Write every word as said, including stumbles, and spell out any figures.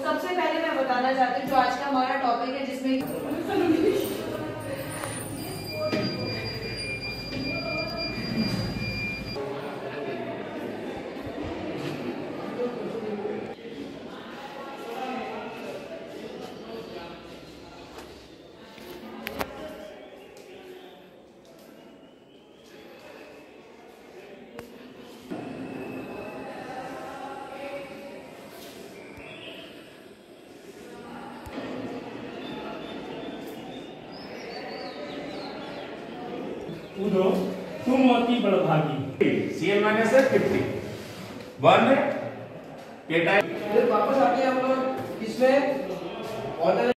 सबसे पहले मैं बताना चाहती हूँ जो आज का हमारा टॉपिक है, जिसमें कूदो तुम अति बड़भागी। सीएल माइनस है फिफ्टी वन के टाइम फिर वापस आके हम लोग इसमें ऑर्डर